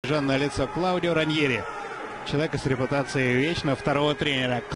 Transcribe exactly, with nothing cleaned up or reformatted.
На лицо Клаудио Раньери, человека с репутацией вечно второго тренера.